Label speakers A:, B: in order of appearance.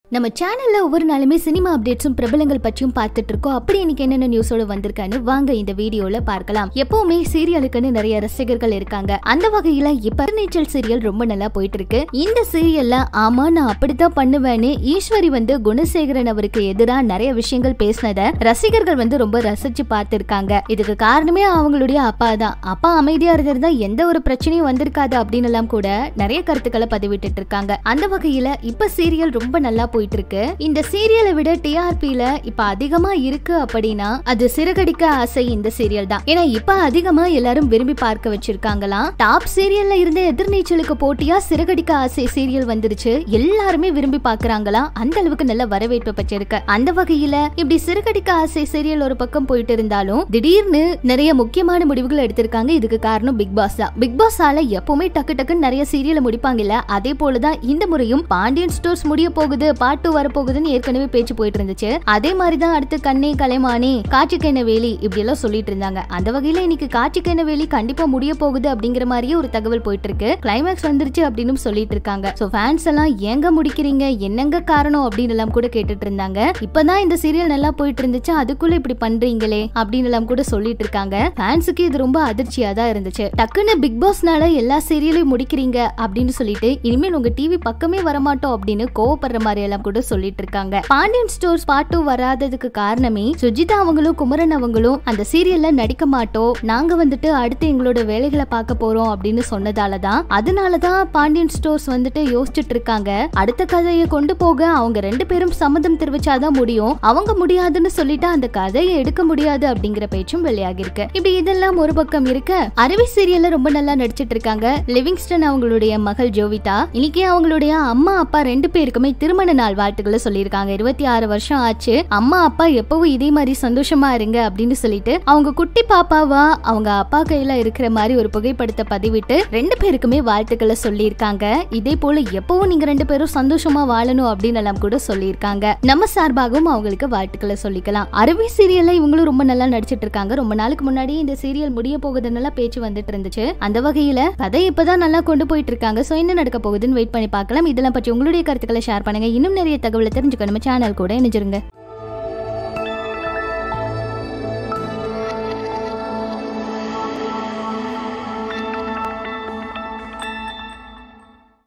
A: நம்ம சேனல்ல ஒவ்வொரு நாளுமே சினிமா அப்டேட்ஸும் பிரபலங்கள் பற்றியும் பார்த்துட்டு இருக்கோம். அப்படி இன்னைக்கு என்னென்ன நியூஸோட வந்திருக்கான்னு வாங்க இந்த வீடியோல பார்க்கலாம். எப்பவுமே சீரியலுக்குன்னு நிறைய ரசிகர்கள் இருக்காங்க. அந்த வகையில இப்ப நீச்சல் சீரியல் ரொம்ப நல்லா போயிட்டு இருக்கு. இந்த சீரியல்ல ஆமா நான் அப்படித்தான் பண்ணுவேன்னு ஈஸ்வரி குணசேகரன் அவருக்கு எதிராக நிறைய விஷயங்கள் பேசினத ரசிகர்கள் ரொம்ப ரசிச்சு பார்த்திருக்காங்க. இதுக்கு காரணமே அவங்களுடைய அப்பா தான். அப்பா அமைதியா இருந்திருந்தா எந்த ஒரு பிரச்சனையும் வந்திருக்காது அப்படின்னு எல்லாம் கூட நிறைய கருத்துக்களை பதிவிட்டு இருக்காங்க. அந்த வகையில இப்ப சீரியல் ரொம்ப நல்லா போயிட்டு இருக்கு. இந்த சீரியலை விட டிஆர்பில இப்ப அதிகமா இருக்கு அப்படின்னா அது சிறகடிக்க ஆசை இந்த சீரியல் தான். ஏன்னா இப்ப அதிகமா எல்லாரும் விரும்பி பார்க்க வச்சிருக்காங்களாம். டாப் சீரியல்ல இருந்த எதிர்நீச்சலுக்கு போட்டியா சிறகடிக்க ஆசை சீரியல் வந்துருச்சு. எல்லாருமே விரும்பி பாக்குறாங்களாம். அந்த அளவுக்கு நல்ல வரவேற்பு பெற்றிருக்கு. அந்த வகையில இப்படி சிறகடிக்க ஆசை சீரியல் ஒரு பக்கம் போயிட்டு இருந்தாலும் திடீர்னு நிறைய முக்கியமான முடிவுகள் எடுத்திருக்காங்க. இதுக்கு காரணம் பிக் பாஸ் தான். பிக் பாஸால எப்பவுமே டக்கு டக்குன்னு நிறைய சீரியலை முடிப்பாங்கல்ல, அதே போலதான் இந்த முறையும் பாண்டியன் ஸ்டோர்ஸ் முடிய போகுது, பார்ட் 2 வரப்போகுதுன்னு ஏற்கனவே பேச்சு போயிட்டு இருந்துச்சு. அதே மாதிரிதான் அடுத்து கண்ணே கலைமானே, காட்சிக்கென்ன வேலி இப்படி எல்லாம் சொல்லிட்டு இருந்தாங்க. அந்த வகையில இன்னைக்கு காட்சிக்கென்ன வேலி கண்டிப்பா முடிய போகுது அப்படிங்கிற மாதிரியே ஒரு தகவல் போயிட்டு இருக்கு. கிளைமேக்ஸ் வந்துருச்சு அப்படின்னு சொல்லிட்டு இருக்காங்க. சோ ஃபேன்ஸ் எல்லாம் எங்க முடிக்கிறீங்க, என்னங்க காரணம் அப்படின்னு எல்லாம் கூட கேட்டுட்டு இருந்தாங்க. இப்பதான் இந்த சீரியல் நல்லா போயிட்டு இருந்துச்சு, அதுக்குள்ள இப்படி பண்றீங்களே அப்படின்னு எல்லாம் கூட சொல்லிட்டு இருக்காங்க. ஃபேன்ஸுக்கு இது ரொம்ப அதிர்ச்சியா தான் இருந்துச்சு. டக்குன்னு பிக் பாஸ்னால எல்லா சீரியலையும் முடிக்கிறீங்க அப்படின்னு சொல்லிட்டு இனிமேல் உங்க டிவி பக்கமே வரமாட்டோம் அப்படின்னு கோவப்படுற மாதிரி எல்லாம் கூட சொல்லிட்டு இருக்காங்க. பாண்டியன் ஸ்டோர்ஸ் பார்ட் 2 வராததுக்கு காரணமே சுஜிதா அவங்களும் குமரன் அவங்களும் அந்த சீரியல்ல நடிக்க மாட்டோம், நாங்க அடுத்து எங்களோட வேலைகளை பார்க்க போறோம் அப்படின்னு சொன்னதாலதான். அதனாலதான் பாண்டியன் ஸ்டோர்ஸ் யோசிச்சுட்டு இருக்காங்க. அடுத்த கதையை கொண்டு போக அவங்க 2 பேரும் சம்மதம் தெரிவிச்சாதான் முடியும். அவங்க முடியாதுன்னு சொல்லிட்டா அந்த கதையை எடுக்க முடியாது அப்படிங்கிற பேச்சும் வெளியாகி இருக்கு. இப்படி இதெல்லாம் ஒரு பக்கம் இருக்க, அருவி சீரியல்ல ரொம்ப நல்லா நடிச்சிட்டு இருக்காங்க லிவிங்ஸ்டன் அவங்களுடைய மகள் ஜோவிதா. இன்னைக்கு அவங்களுடைய அம்மா அப்பா 2 பேருக்குமே திருமண நாள் வாழ்த்துக்களை சொல்லியிருக்காங்க. 26 வருஷம் ஆச்சு. அம்மா அப்பா எப்பவும் இதே மாதிரி சந்தோஷமா இருங்க அப்படின்னு சொல்லிட்டு அவங்க குட்டி பாப்பாவா அவங்க அப்பா கையில இருக்கிற மாதிரி ஒரு புகைப்படத்தை பதிவிட்டு 2 பேருக்குமே வாழ்த்துக்களை சொல்லியிருக்காங்க. இதே போல எப்பவும் நீங்க 2 பேரும் சந்தோஷமா வாழணும் அப்படின்னு எல்லாம் கூட சொல்லியிருக்காங்க. நம்ம சார்பாகவும் அவங்களுக்கு வாழ்த்துக்களை சொல்லிக்கலாம். அருவி சீரியல்ல இவங்களும் ரொம்ப நல்லா நடிச்சிட்டு இருக்காங்க. ரொம்ப நாளுக்கு முன்னாடி இந்த சீரியல் முடிய போகுதுன்னு பேச்சு வந்துட்டு இருந்துச்சு. அந்த வகையில கதை இப்பதான் நல்லா கொண்டு போயிட்டு இருக்காங்க. சோ என்ன நடக்க போகுதுன்னு வெயிட் பண்ணி பார்க்கலாம். இதெல்லாம் பற்றி உங்களுடைய கருத்துக்களை ஷேர் பண்ணுங்க. இன்னும் நிறைய தகவலை தெரிஞ்சுக்க நம்ம சேனல் கூட இணைஞ்சிருங்க.